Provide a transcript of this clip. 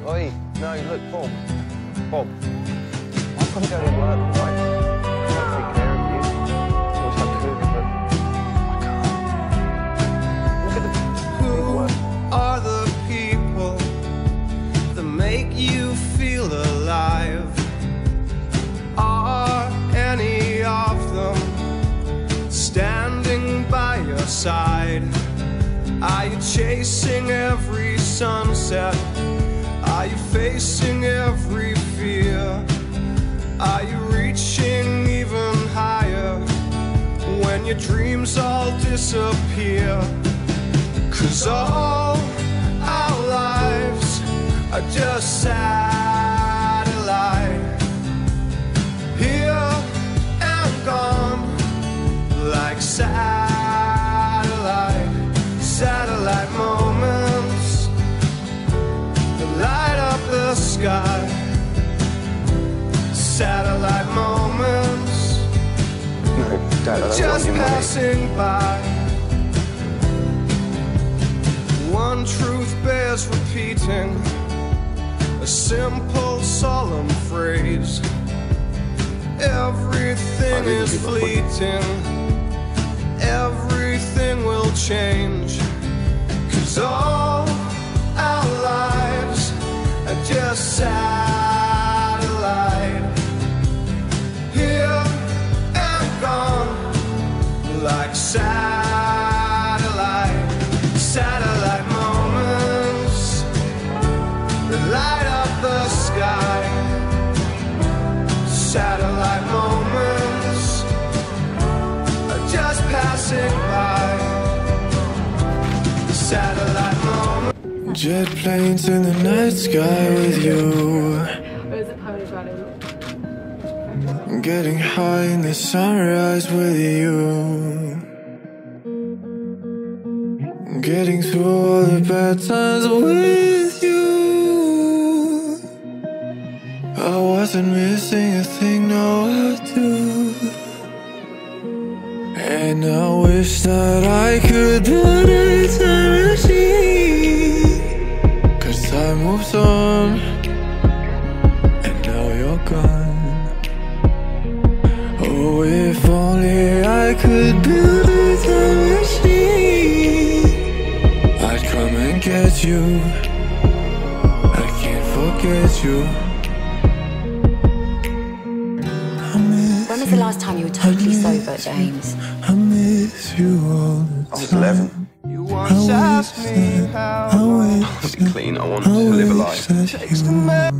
Oi, no, look, Bob. Bob, I've got to go to work, right? I can't take care of you. I wish I could, but I can't. Look at the people. Who are the people that make you feel alive? Are any of them standing by your side? Are you chasing every sunset? Are you facing every fear? Are you reaching even higher when your dreams all disappear? 'Cause all our lives are just satellite, here and gone like satellite moments that light up the sky. Satellite moments, No, Dad, I don't just want your money. passing by. One truth bears repeating, a simple solemn phrase. Everything is fleeting, everything will change. 'Cause all our lives are just satellite, here and gone like satellite moments that light up the sky. Satellite moments are just passing by. Satellite moments. Jet planes in the night sky with you. I'm getting high in the sunrise with you. I'm getting through all the bad times with you. I wasn't missing a thing, no I do. And I wish that I could build a time machine, 'cause time moves on and now you're gone. Oh, if only I could build a time machine, I'd come and get you. I can't forget you. When was the last time you were totally sober, James? I miss you all the time. I was 11. You once asked me how I want to be clean, I want to live a life.